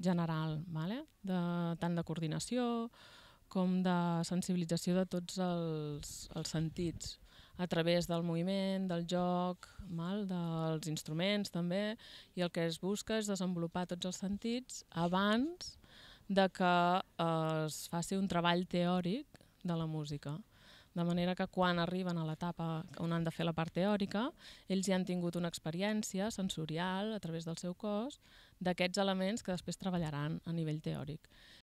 general, tant de coordinació com de sensibilització de tots els sentits, a través del moviment, del joc, dels instruments també, i el que es busca és desenvolupar tots els sentits abans de que es faci un treball teòric de la música. De manera que quan arriben a l'etapa on han de fer la part teòrica, ells ja han tingut una experiència sensorial a través del seu cos d'aquests elements que després treballaran a nivell teòric.